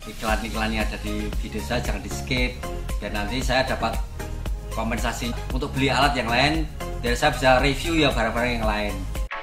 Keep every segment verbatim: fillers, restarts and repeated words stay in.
iklan-iklan yang ada di video saya jangan di skip, dan nanti saya dapat kompensasi untuk beli alat yang lain, biar saya bisa review ya barang-barang yang lain.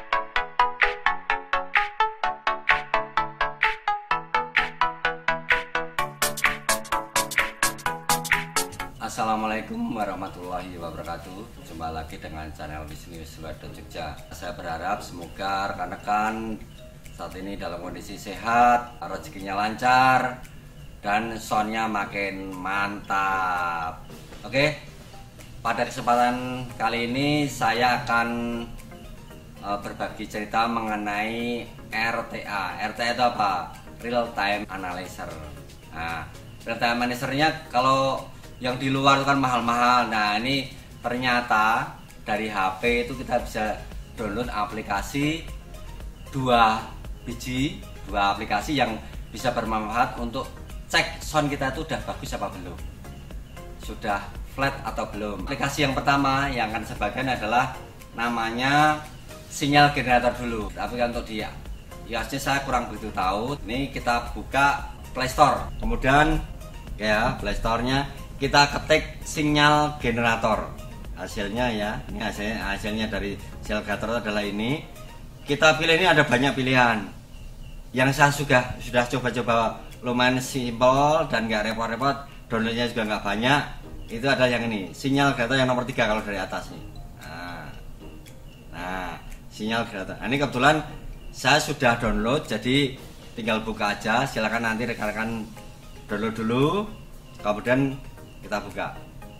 Assalamualaikum warahmatullahi wabarakatuh. Jumpa lagi dengan channel Bisnis Suwardo Jogja. Saya berharap semoga rekan-rekan saat ini dalam kondisi sehat, rezekinya lancar, dan soundnya makin mantap. Oke, pada kesempatan kali ini saya akan uh, berbagi cerita mengenai R T A. R T A itu apa? Real Time Analyzer. Nah, Real Time Analyzer-nya kalau yang di luar itu kan mahal-mahal. Nah, ini ternyata dari H P itu kita bisa download aplikasi dua biji, dua aplikasi yang bisa bermanfaat untuk cek sound kita itu udah bagus apa belum, sudah flat atau belum. Aplikasi yang pertama yang akan sebagian adalah namanya sinyal generator dulu. Tapi kan untuk dia iOS-nya saya kurang begitu tahu. Ini kita buka Play Store, kemudian ya Play Store-nya kita ketik sinyal generator. Hasilnya ya, ini hasilnya, hasilnya dari sinyal generator adalah ini. Kita pilih, ini ada banyak pilihan. Yang saya sudah sudah coba-coba lumayan simpel dan nggak repot-repot, downloadnya juga nggak banyak. Itu ada yang ini, sinyal generator yang nomor tiga kalau dari atas nih. Nah, nah sinyal generator. Nah, ini kebetulan saya sudah download, jadi tinggal buka aja. Silakan nanti rekan-rekan download dulu, kemudian kita buka.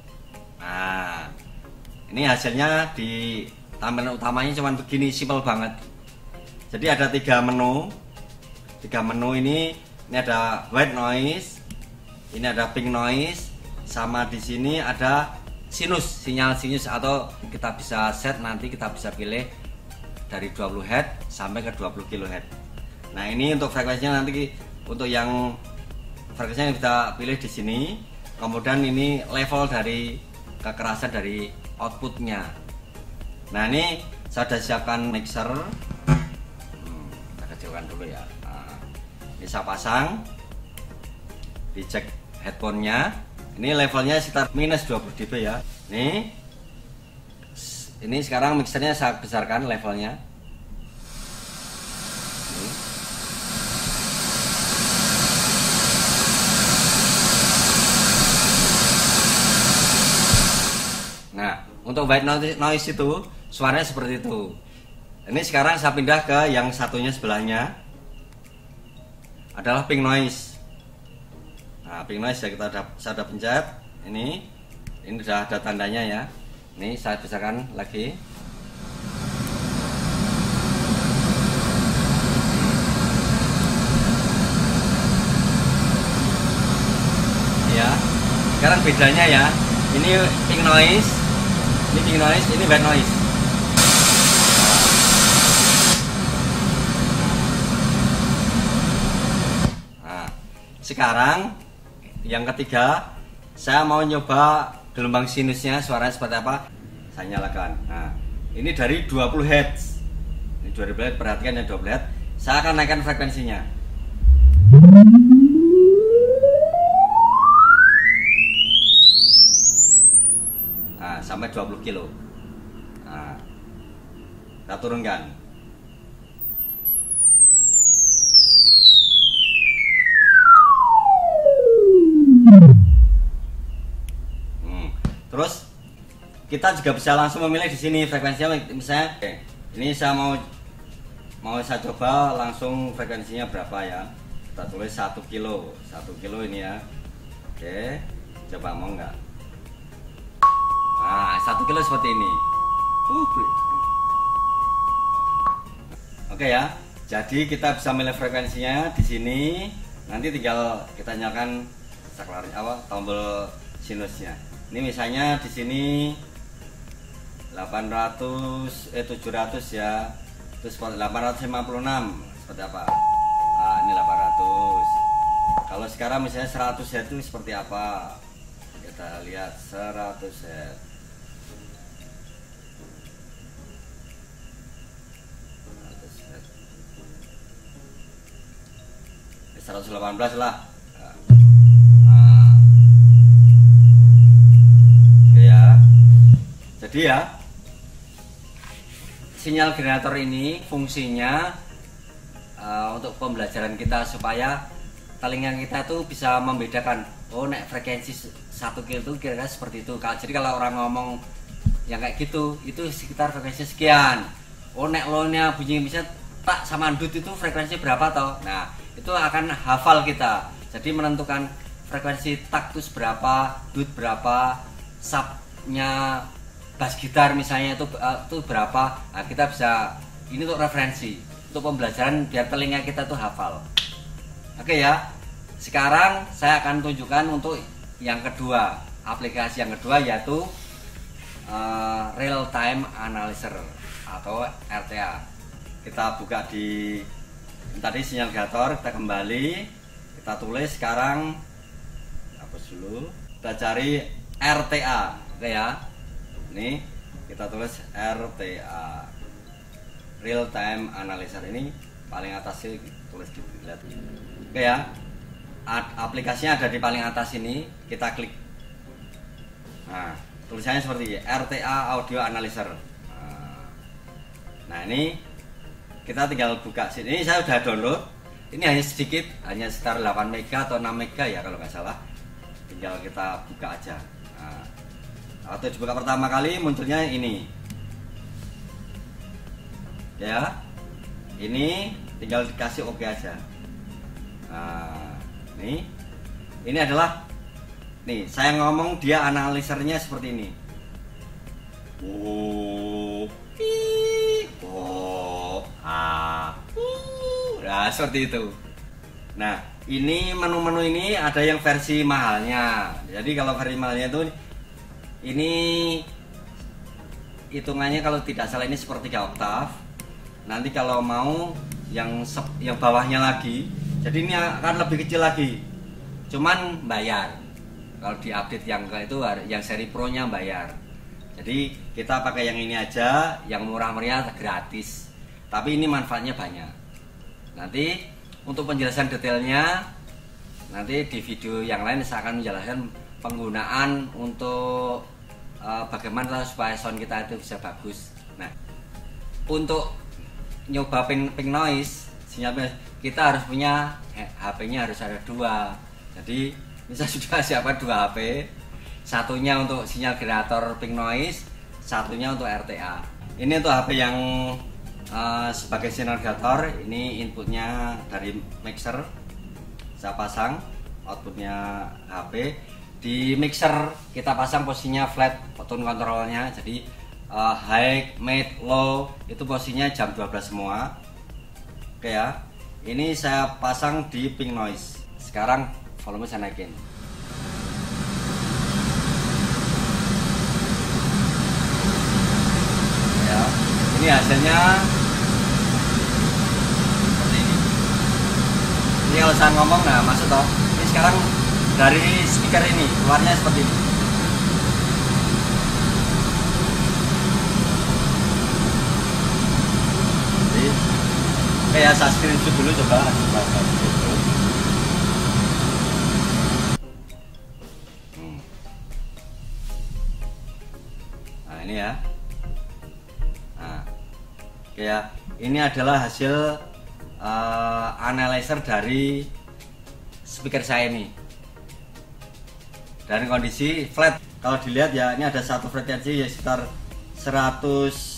Nah, ini hasilnya di tampilan utamanya cuman begini, simpel banget. Jadi ada tiga menu, tiga menu ini, ini ada white noise, ini ada pink noise, sama di sini ada sinus, sinyal sinus, atau kita bisa set, nanti kita bisa pilih dari dua puluh hertz sampai ke dua puluh kilohertz. Nah, ini untuk frekuensinya nanti untuk yang frekuensinya kita pilih di sini. Kemudian ini level dari kekerasan dari outputnya. Nah, ini saya sudah siapkan mixer. Dulu ya. Nah, ini saya pasang, dicek headphone-nya. Ini levelnya sekitar minus dua puluh dB ya. Nih, ini sekarang mixernya saya besarkan levelnya. Nih. Nah, untuk white noise itu suaranya seperti itu. Ini sekarang saya pindah ke yang satunya sebelahnya, adalah pink noise. Nah, pink noise ya kita ada, saya sudah pencet. Ini, ini sudah ada tandanya ya. Ini saya besarkan lagi. Ya, sekarang bedanya ya. Ini pink noise, ini pink noise, ini white noise. Sekarang yang ketiga, saya mau nyoba gelombang sinusnya, suaranya seperti apa. Saya nyalakan. Nah, ini dari dua puluh hertz. Ini dua puluh hertz, perhatikan ya, dua puluh hertz. Saya akan naikkan frekuensinya. Nah, sampai dua puluh kilo. Nah, kita turunkan. Terus kita juga bisa langsung memilih di sini frekuensinya, misalnya oke, ini saya mau mau saya coba langsung frekuensinya berapa ya. Kita tulis satu kilo, satu kilo ini ya. Oke, coba mau nggak? Nah, satu kilo seperti ini. Uh, oke ya. Jadi kita bisa milih frekuensinya di sini. Nanti tinggal kita nyalakan saklar apa tombol sinusnya. Ini misalnya di sini delapan ratus eh tujuh ratus ya. Terus delapan ratus lima puluh enam seperti apa? Nah, ini delapan ratus. Kalau sekarang misalnya seratus hertz itu seperti apa? Kita lihat seratus hertz. seratus delapan belas lah. Nah, Jadi ya, sinyal generator ini fungsinya uh, untuk pembelajaran kita supaya telinga kita tuh bisa membedakan, oh nek frekuensi satu kilo itu kira-kira seperti itu. Jadi kalau orang ngomong yang kayak gitu, itu sekitar frekuensi sekian. Oh nek lo-nya bunyi bisa tak sama dut itu frekuensi berapa toh. Nah itu akan hafal kita. Jadi menentukan frekuensi tak itu berapa, dut berapa, subnya bass gitar misalnya itu uh, itu berapa. Nah, kita bisa, ini untuk referensi, untuk pembelajaran biar telinga kita tuh hafal. Oke ya, sekarang saya akan tunjukkan untuk yang kedua, aplikasi yang kedua yaitu uh, Real Time Analyzer atau R T A. Kita buka di tadi sinyal generator, kita kembali, kita tulis sekarang, hapus dulu, kita cari R T A, oke ya. Ini kita tulis R T A, Real Time Analyzer, ini paling atas sih, tulis gitu, lihat. Oke ya, aplikasinya ada di paling atas ini, kita klik. Nah, tulisannya seperti ini, R T A Audio Analyzer. Nah ini kita tinggal buka sini. Ini saya sudah download. Ini hanya sedikit, hanya sekitar delapan mega atau enam mega ya kalau nggak salah. Tinggal kita buka aja. Nah, waktu dibuka pertama kali munculnya ini. Ya, ini tinggal dikasih oke aja. Nah, ini ini adalah nih saya ngomong dia analisernya seperti ini. Oh, oh, ah, uh, nah seperti itu. Nah, ini menu-menu ini ada yang versi mahalnya. Jadi kalau versi mahalnya itu ini hitungannya kalau tidak salah ini sepertiga oktav. Nanti kalau mau yang yang bawahnya lagi, jadi ini akan lebih kecil lagi, cuman bayar. Kalau diupdate yang ke itu yang seri pro nya bayar. Jadi kita pakai yang ini aja, yang murah meriah gratis. Tapi ini manfaatnya banyak. Nanti untuk penjelasan detailnya, nanti di video yang lain saya akan menjelaskan penggunaan untuk uh, bagaimana supaya sound kita itu bisa bagus. Nah, untuk nyoba pink, pink noise sinyal kita harus punya eh, H P-nya harus ada dua. Jadi ini saya sudah siapkan dua H P, satunya untuk sinyal generator pink noise, satunya untuk R T A. Ini untuk H P yang uh, sebagai sinyal generator, ini inputnya dari mixer, saya pasang outputnya H P. Di mixer kita pasang posisinya flat tone controlnya, jadi uh, high, mid, low itu posisinya jam dua belas semua. Oke ya, ini saya pasang di pink noise. Sekarang volume saya naikin. Ya, ini hasilnya seperti ini. Ini kalau saya ngomong, nah masuk toh. Ini sekarang dari speaker ini keluarnya seperti ini. Kayak saya screenshot dulu coba. Hmm. Nah ini ya. Nah, kayak ini adalah hasil uh, analyzer dari speaker saya ini. Dan kondisi flat. Kalau dilihat ya, ini ada satu frekuensi ya sekitar seratus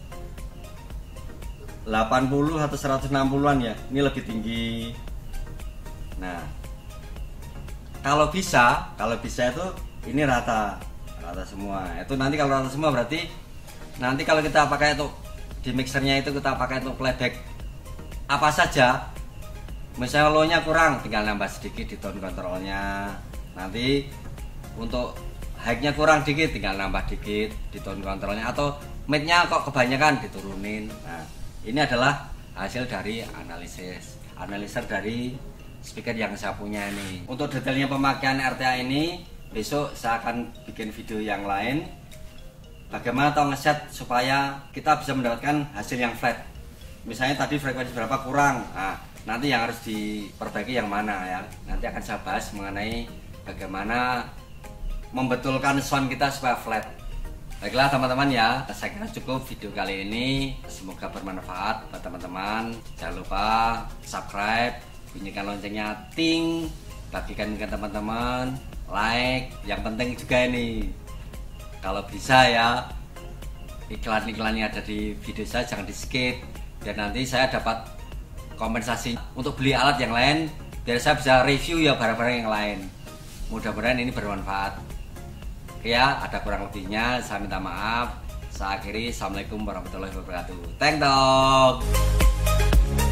delapan puluh atau seratus enam puluhan ya, ini lebih tinggi. Nah, kalau bisa, kalau bisa itu ini rata, rata semua. Itu nanti kalau rata semua berarti nanti kalau kita pakai itu di mixernya itu kita pakai untuk playback apa saja, misalnya low-nya kurang, tinggal nambah sedikit di tone controlnya. Nanti untuk high-nya kurang dikit, tinggal nambah dikit di tone controlnya. Atau mid-nya kok kebanyakan, diturunin. Nah, ini adalah hasil dari analisis analiser dari speaker yang saya punya ini. Untuk detailnya pemakaian R T A ini besok saya akan bikin video yang lain. Bagaimana tahu ngeset supaya kita bisa mendapatkan hasil yang flat. Misalnya tadi frekuensi berapa kurang, nah, nanti yang harus diperbaiki yang mana ya. Nanti akan saya bahas mengenai bagaimana membetulkan sound kita supaya flat. Baiklah teman-teman ya, saya kira cukup video kali ini. Semoga bermanfaat buat teman-teman. Jangan lupa subscribe, bunyikan loncengnya, ting, bagikan ke teman-teman, like. Yang penting juga ini, kalau bisa ya, iklan-iklan yang ada di video saya jangan di skip, biar nanti saya dapat kompensasi untuk beli alat yang lain, biar saya bisa review ya barang-barang yang lain. Mudah-mudahan ini bermanfaat. Ya, ada kurang lebihnya saya minta maaf. Saya akhiri. Assalamualaikum warahmatullahi wabarakatuh. Teng dong.